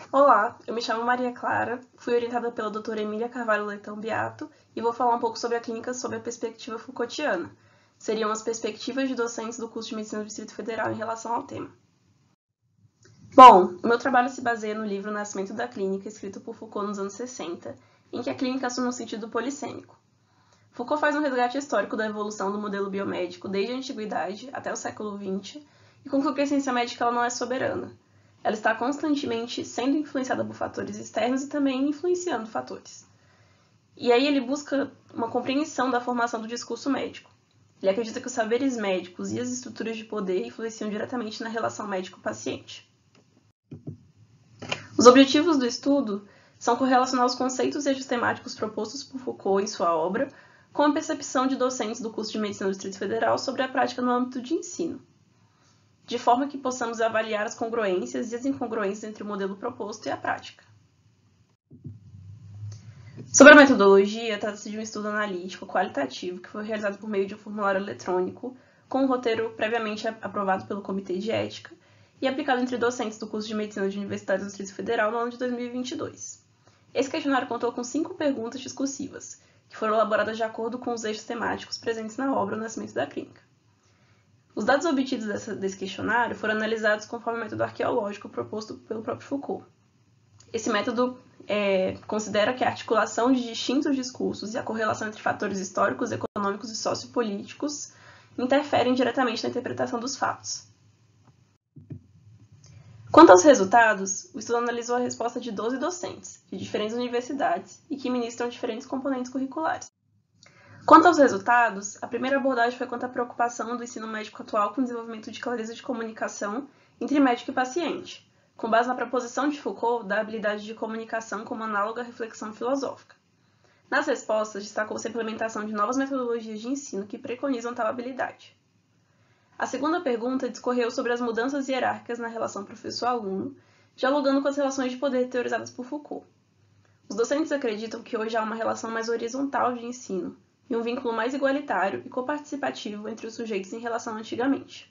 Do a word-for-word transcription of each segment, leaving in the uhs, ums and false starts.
Olá, eu me chamo Maria Clara, fui orientada pela doutora Emília Carvalho Leitão Beato e vou falar um pouco sobre a clínica sob a perspectiva Foucaultiana. Seriam as perspectivas de docentes do curso de Medicina do Distrito Federal em relação ao tema. Bom, o meu trabalho se baseia no livro Nascimento da Clínica, escrito por Foucault nos anos sessenta, em que a clínica assume um sentido polissêmico. Foucault faz um resgate histórico da evolução do modelo biomédico desde a antiguidade até o século vinte e conclui que a ciência médica ela não é soberana. Ela está constantemente sendo influenciada por fatores externos e também influenciando fatores. E aí ele busca uma compreensão da formação do discurso médico. Ele acredita que os saberes médicos e as estruturas de poder influenciam diretamente na relação médico-paciente. Os objetivos do estudo são correlacionar os conceitos e eixos temáticos propostos por Foucault em sua obra com a percepção de docentes do curso de Medicina do Distrito Federal sobre a prática no âmbito de ensino, de forma que possamos avaliar as congruências e as incongruências entre o modelo proposto e a prática. Sobre a metodologia, trata-se de um estudo analítico qualitativo que foi realizado por meio de um formulário eletrônico, com um roteiro previamente aprovado pelo Comitê de Ética e aplicado entre docentes do curso de Medicina de Universidades do Distrito Federal no ano de dois mil e vinte e dois. Esse questionário contou com cinco perguntas discursivas, que foram elaboradas de acordo com os eixos temáticos presentes na obra O Nascimento da Clínica. Os dados obtidos dessa, desse questionário foram analisados conforme o método arqueológico proposto pelo próprio Foucault. Esse método é, considera que a articulação de distintos discursos e a correlação entre fatores históricos, econômicos e sociopolíticos interferem diretamente na interpretação dos fatos. Quanto aos resultados, o estudo analisou a resposta de doze docentes, de diferentes universidades, e que ministram diferentes componentes curriculares. Quanto aos resultados, a primeira abordagem foi quanto à preocupação do ensino médico atual com o desenvolvimento de clareza de comunicação entre médico e paciente, com base na proposição de Foucault da habilidade de comunicação como análoga à reflexão filosófica. Nas respostas, destacou-se a implementação de novas metodologias de ensino que preconizam tal habilidade. A segunda pergunta discorreu sobre as mudanças hierárquicas na relação professor-aluno, dialogando com as relações de poder teorizadas por Foucault. Os docentes acreditam que hoje há uma relação mais horizontal de ensino, e um vínculo mais igualitário e coparticipativo entre os sujeitos em relação a antigamente.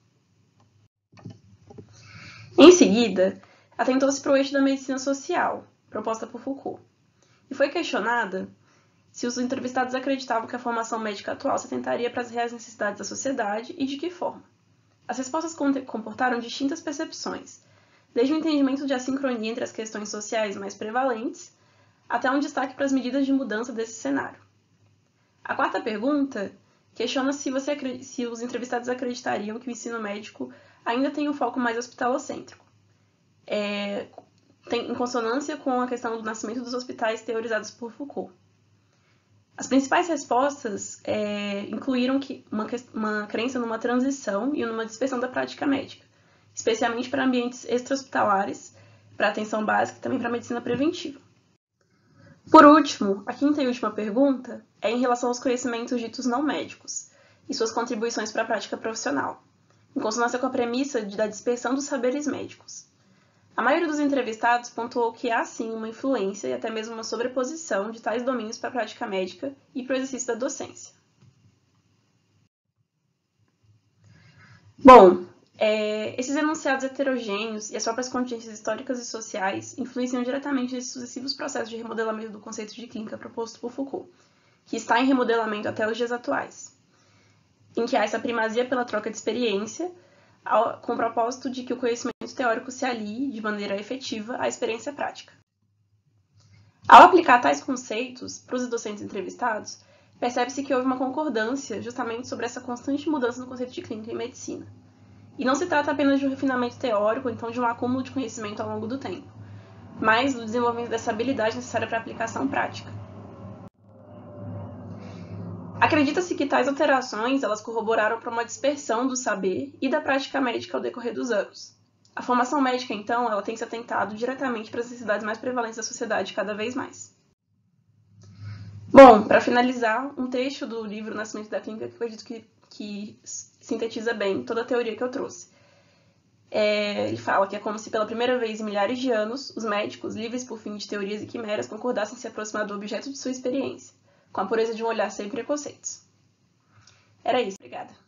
Em seguida, atentou-se para o eixo da medicina social, proposta por Foucault, e foi questionada se os entrevistados acreditavam que a formação médica atual se atentaria para as reais necessidades da sociedade e de que forma. As respostas comportaram distintas percepções, desde o entendimento de assincronia entre as questões sociais mais prevalentes, até um destaque para as medidas de mudança desse cenário. A quarta pergunta questiona se, você, se os entrevistados acreditariam que o ensino médico ainda tem um foco mais hospitalocêntrico, é, tem, em consonância com a questão do nascimento dos hospitais teorizados por Foucault. As principais respostas é, incluíram que uma, uma crença numa transição e numa dispersão da prática médica, especialmente para ambientes extra-hospitalares, para atenção básica e também para a medicina preventiva. Por último, a quinta e última pergunta é em relação aos conhecimentos ditos não médicos e suas contribuições para a prática profissional, em consonância com a premissa de, da dispersão dos saberes médicos. A maioria dos entrevistados pontuou que há sim uma influência e até mesmo uma sobreposição de tais domínios para a prática médica e para o exercício da docência. Bom, É, esses enunciados heterogêneos e as próprias contingências históricas e sociais influenciam diretamente nesses sucessivos processos de remodelamento do conceito de clínica proposto por Foucault, que está em remodelamento até os dias atuais, em que há essa primazia pela troca de experiência, ao, com o propósito de que o conhecimento teórico se alie de maneira efetiva à experiência prática. Ao aplicar tais conceitos para os docentes entrevistados, percebe-se que houve uma concordância justamente sobre essa constante mudança do conceito de clínica em medicina. E não se trata apenas de um refinamento teórico, ou então de um acúmulo de conhecimento ao longo do tempo, mas do desenvolvimento dessa habilidade necessária para a aplicação prática. Acredita-se que tais alterações elas corroboraram para uma dispersão do saber e da prática médica ao decorrer dos anos. A formação médica, então, ela tem se atentado diretamente para as necessidades mais prevalentes da sociedade cada vez mais. Bom, para finalizar, um trecho do livro Nascimento da Clínica que eu acredito que, que sintetiza bem toda a teoria que eu trouxe. É, ele fala que é como se pela primeira vez em milhares de anos, os médicos, livres por fim de teorias e quimeras, concordassem em se aproximar do objeto de sua experiência, com a pureza de um olhar sem preconceitos. Era isso, obrigada.